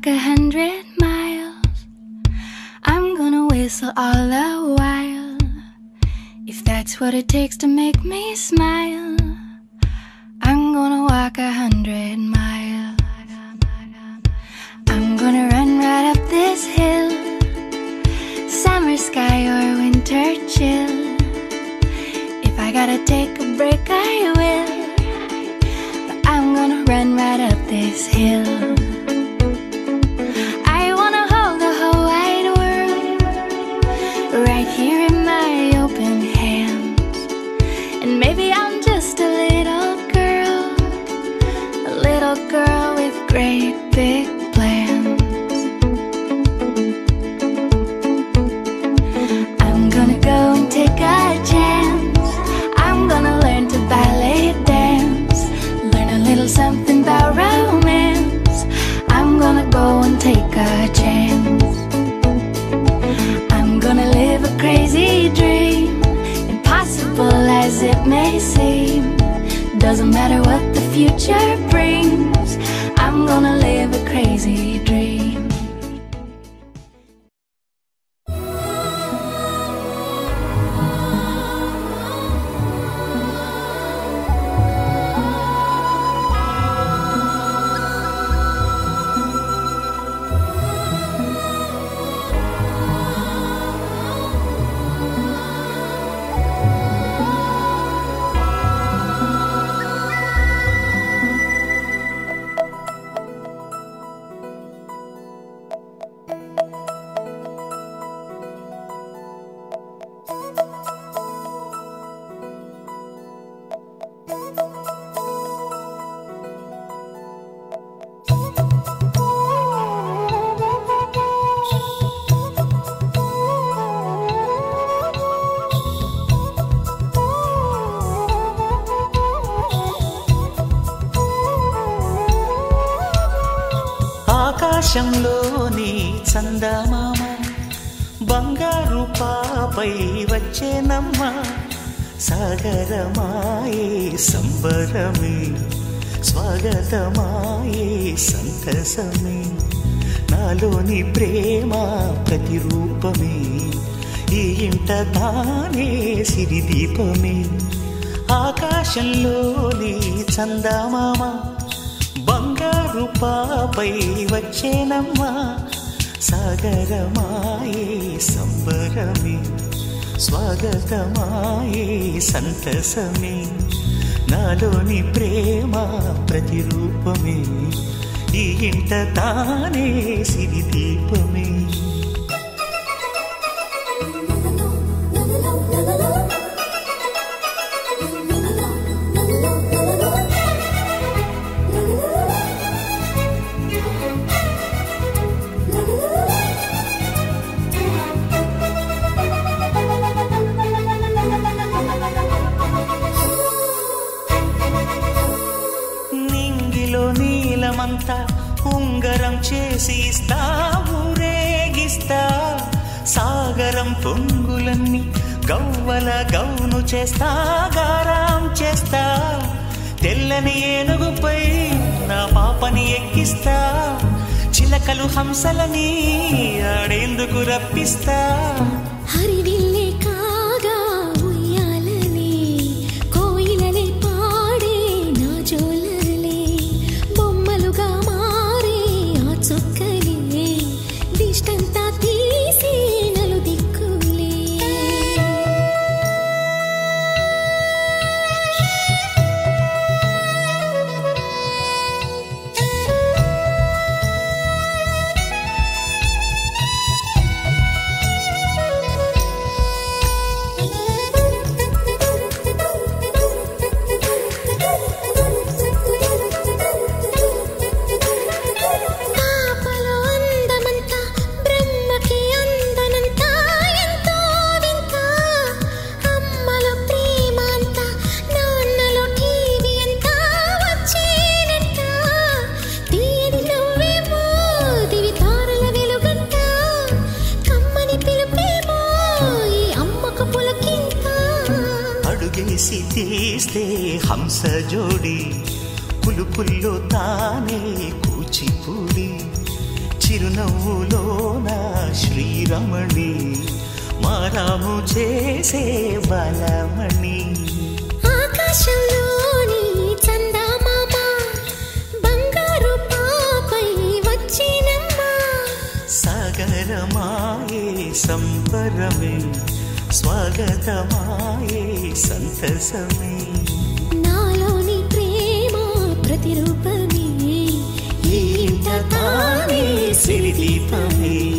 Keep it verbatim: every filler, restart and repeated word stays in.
a hundred miles. I'm gonna whistle all the while. If that's what it takes to make me smile, I'm gonna walk a hundred miles. I'm gonna run right up this hill, summer sky or winter chill. If I gotta take a break, I will, but I'm gonna run right up this hill. I wanna hold the whole wide world right here in my open hands. And maybe I'm just a little girl, a little girl with great big plans. I'm gonna go and take a chance. I'm gonna learn to ballet dance, learn a little something about romance. I'm gonna go and take a chance. I'm gonna live a crazy dream, impossible as it may seem. Doesn't matter what the future brings, I'm gonna live a crazy dream. ఆకాశంలోని చందమామ బంగారు పాపై వచ్చేనమ్మ. సాగరమాయే సంబరమే, స్వాగతమాయే సంతసమే. నాలోని ప్రేమ ప్రతిరూపమే, ఈ ఇంట తానే సిరిదీపమే. ఆకాశంలోని చందమామ బంగారు పాపై వచ్చేనమ్మా. సాగరమాయే సంబరమే, స్వాగతమాయే సంతసమే. నాలోని ప్రేమ ప్రతిరూపమే, ఈ ఇంట తానే సిరిదీపమే. నీలమంతా ఉంగరం చేసి ఇస్తా, ఊరేగిస్తా. సాగరం పొంగులన్నీ గవ్వల గౌను చేస్తా, గారాం చేస్తా. తెల్లని ఏనుగుపై నా పాపని ఎక్కిస్తా, చిలకలు హంసలని ఆడేందుకు రప్పిస్తా. హరివిల్లే కాగా ఉయ్యాలనే, కోయిలనే పాడే నా జోలలే. బొమ్మలుగా మారే ఆ చొక్కలే, దిష్టంతా తీసి నలు దిక్కులే. తీస్తే హంస జోడి, పులుపుల్లో తానే కూచిపూడి. చిరునవ్వులోన శ్రీరమణి మారాము చేసే బలమణి. ఆకాశంలోని చందమామ బంగారు పాపై వచ్చినమ్మా. సాగరమాయే సంబరమే స్వాగతమాయే సంతసమే. నాలోని ప్రేమ ప్రతిరూపమే ఈ ఇంట తానే సిరిదీపమే.